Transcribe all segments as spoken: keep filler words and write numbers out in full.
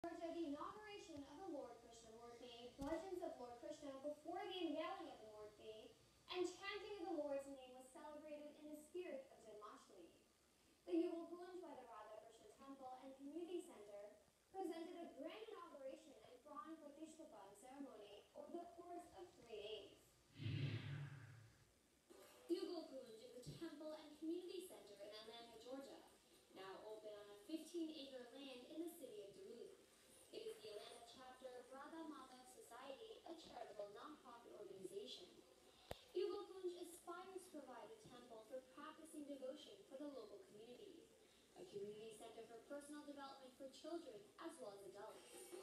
Georgia, the inauguration of the Lord Krishna Murti, bhajans of Lord Krishna before the unveiling of the Murti, and chanting of the Lord's name was celebrated in the spirit of Janamashtami. The Yugal Kunj by the Radha Krishna Temple and Community Center presented a grand inauguration and Pran Pratishthapan ceremony over the course of three days. Yugal Kunj is a temple and community center in Atlanta, Georgia, now open on a fifteen acre land in the city of Duluth. It is the Atlanta chapter of Radha Madhav Society, a charitable nonprofit organization. Yugal Kunj aspires to provide a temple for practicing devotion for the local community, a community center for personal development for children as well as adults.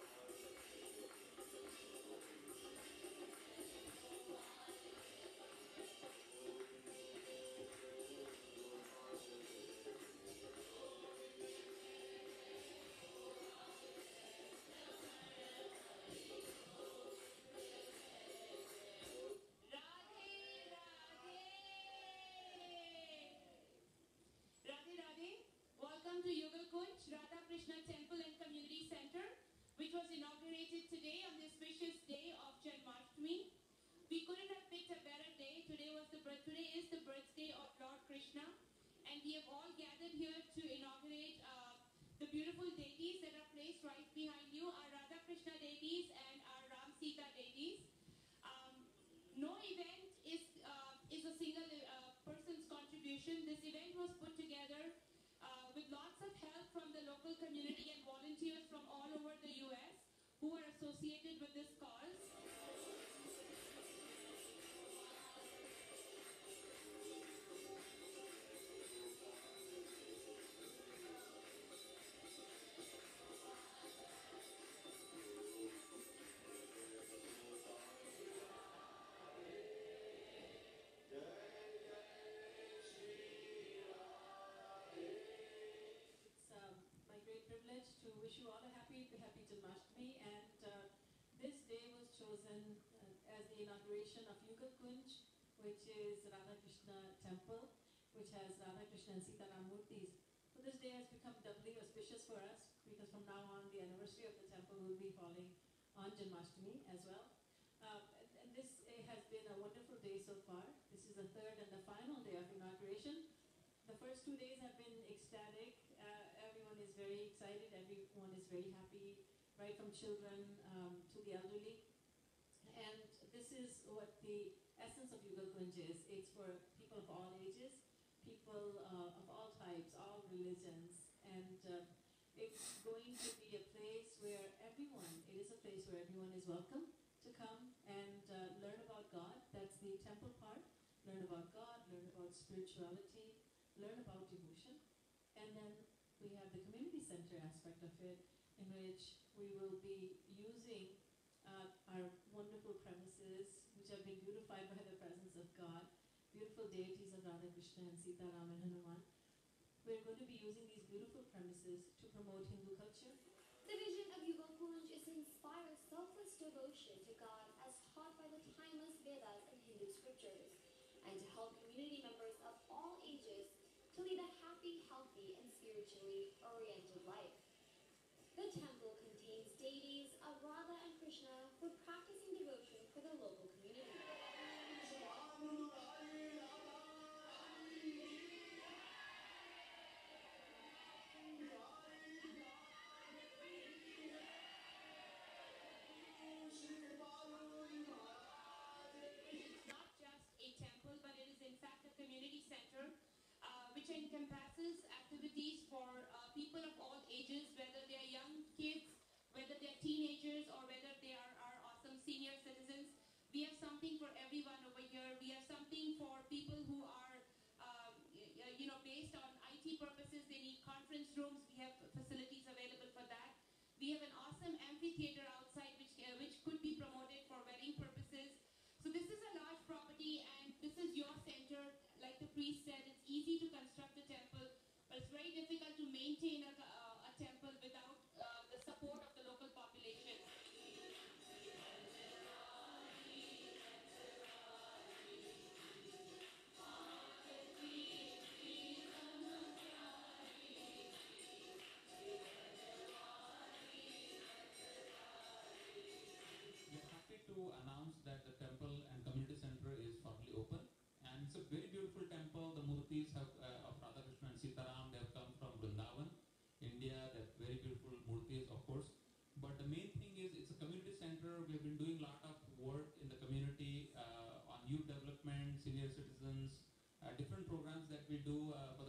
Welcome to Yugal Kunj, Radha Krishna Temple and Community Center, which was inaugurated today on the auspicious day of Janamashtami. We couldn't have picked a better day. Today was the birth, today is the birthday of Lord Krishna, and we have all gathered here to inaugurate uh, the beautiful deities that are placed right behind you, our Radha Krishna deities and our Ram Sita deities. Um, no event is uh, is a single uh, person's contribution. This event was put together Uh, with lots of help from the local community and volunteers from all over the U S who are associated with this cause. To wish you all a happy, happy Janamashtami, and uh, this day was chosen uh, as the inauguration of Yugal Kunj, which is Radha Krishna Temple, which has Radha Krishna and Sita Ram Murtis. So this day has become doubly auspicious for us because from now on the anniversary of the temple will be falling on Janamashtami as well. Uh, and, and this uh, has been a wonderful day so far. This is the third and the final day of inauguration. The first two days have been ecstatic. Uh, everyone is very excited. Everyone is very happy, right from children um, to the elderly. And this is what the essence of Yugal Kunj is. It's for people of all ages, people uh, of all types, all religions. And uh, it's going to be a place where everyone, it is a place where everyone is welcome to come and uh, learn about God. That's the temple part. Learn about God, learn about spirituality, learn about devotion, and then we have the community center aspect of it, in which we will be using uh, our wonderful premises, which have been beautified by the presence of God, beautiful deities of Radha Krishna and Sita Ram and Hanuman. We're going to be using these beautiful premises to promote Hindu culture. The vision of Yugal Kunj is to inspire selfless devotion to God as taught by the timeless Vedas and Hindu scriptures, and to help community members of all ages to lead a happy, healthy, and spiritually oriented life. The temple contains deities of Radha and Krishna for practicing devotion for the local community. Not just a temple, but it is in fact a community center, Uh, which encompasses activities for uh, people of all ages, whether they are young kids, whether they are teenagers, or whether they are our awesome senior citizens. We have something for everyone over here. We have something for people who are, um, you know, based on I T purposes. They need conference rooms. We have facilities available for that. We have an awesome amphitheater outside, which uh, which could be promoted for wedding purposes. So this is a large property, and this is your center. Like the priest said, it's easy to construct a temple, but it's very difficult to maintain a, uh, a temple without uh, the support of the local population. to announce that the temple and community center is formally open. And it's a very beautiful temple. The murtis have, uh, of Radha Krishna and Sitaram, they have come from Vrindavan, India. They have very beautiful murtis, of course. But the main thing is it's a community center. We've been doing a lot of work in the community uh, on youth development, senior citizens, uh, different programs that we do. Uh,